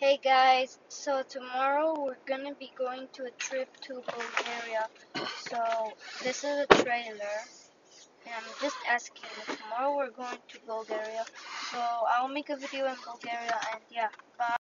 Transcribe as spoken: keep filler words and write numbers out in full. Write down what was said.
Hey guys, so tomorrow we're gonna be going to a trip to Bulgaria. So this is a trailer, and I'm just asking. Tomorrow we're going to Bulgaria, so I'll make a video in Bulgaria, and yeah, bye.